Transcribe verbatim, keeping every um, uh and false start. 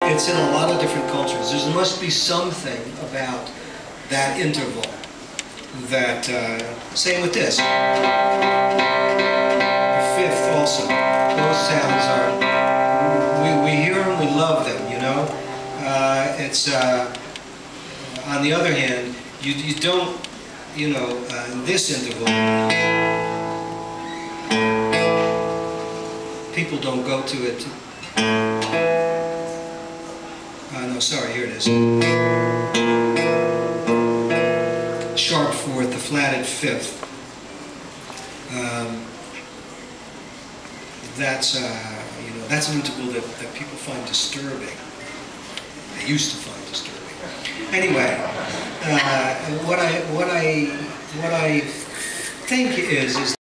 It's in a lot of different cultures. There must be something about that interval that, uh, same with this. The fifth also. Those sounds are, we, we hear them, we love them, you know? Uh, it's, uh, on the other hand, you, you don't, you know, uh, in this interval, people don't go to it. Uh, no, sorry, here it is. Sharp fourth, the flatted fifth. Um, that's, uh, you know, that's an interval that, that people find disturbing. They used to find disturbing. Anyway, uh, what I what I what I think is is.